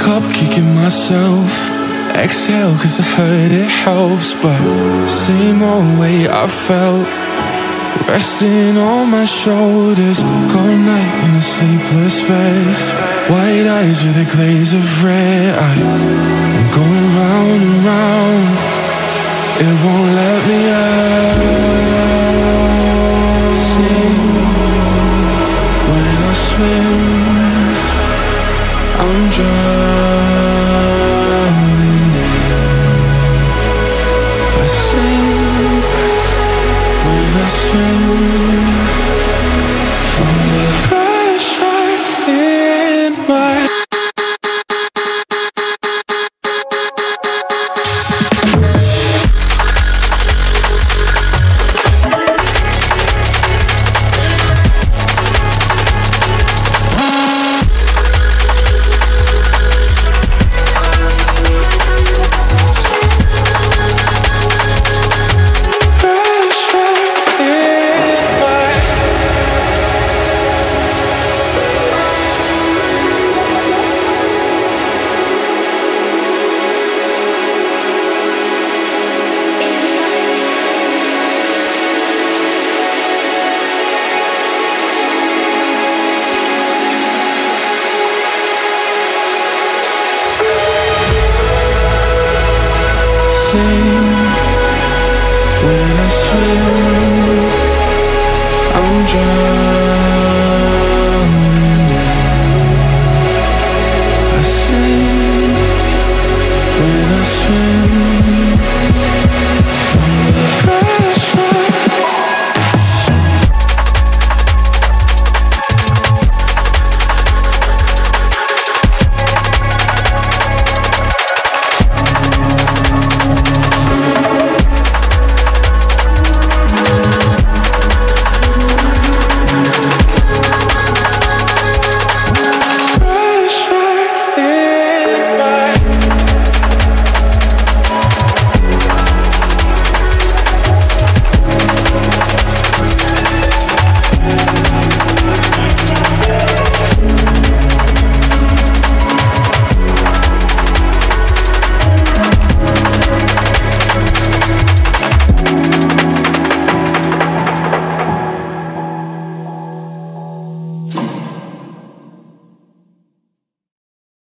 up kicking myself. Exhale cause I heard it helps, but same old way I felt, resting on my shoulders. Cold night in a sleepless bed, white eyes with a glaze of red. I'm going round and round, it won't let me out. Sing when I swim, I'm drowning in. I sing when I swim from the pressure in my. When I swim, I'm drowning.